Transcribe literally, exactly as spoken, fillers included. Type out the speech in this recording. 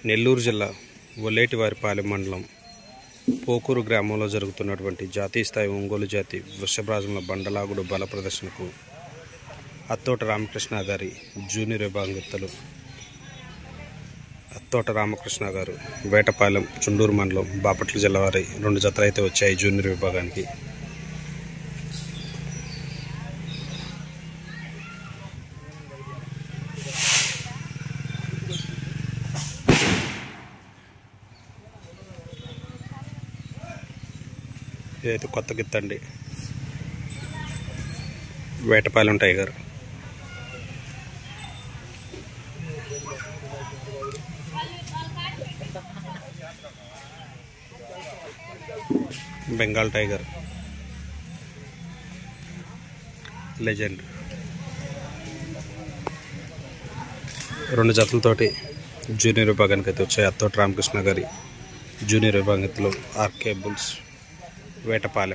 నెల్లూరు జిల్లా ఒల్లేటివారిపాలెం మండలం పోకూరు గ్రామంలో జరుగుతున్నటువంటి జాతీయ స్థాయి ఒంగోలు జాతి వృషభరాజముల బండలాగుడు బల ప్రదర్శనకు అత్తోట రామకృష్ణ గారి జూనియర్ విభాగస్తులు అత్తోట రామకృష్ణ గారు వేటపాలెం చుండూరు మండలం బాపట్ల జిల్లా వారి రెండు జతలు అయితే వచ్చాయి జూనియర్ విభాగానికి. ఇదైతే కొత్త గిత్తండి, Vetapalem tiger. Bengal tiger legend. రెండు జతలతోటి జూనియర్ విభాగానికి అయితే వచ్చాయి అత్తోట రామకృష్ణ గారి జూనియర్ విభాగంలో ఆర్కే బుల్స్ వేటపాలెం.